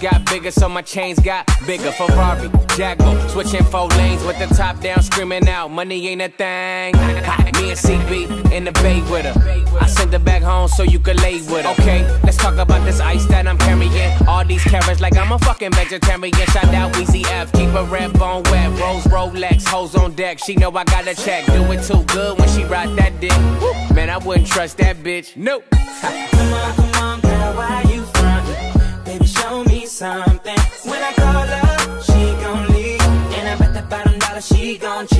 got bigger, so my chains got bigger. Ferrari, Jaguar, switching 4 lanes with the top down, screaming out, money ain't a thing. Me and CB in the bay with her. I sent her back home so you could lay with her. Okay, let's talk about this ice that I'm carrying. All these carrots like I'm a fucking vegetarian. Shout out Weezy F, keep a red bone wet. Rose Rolex, hoes on deck. She know I got a check. Do it too good when she ride that dick. Man, I wouldn't trust that bitch. Nope. Come on, girl, why you frontin'? Baby, show me something. When I call her, she gon' leave, and I bet that $5 she gon'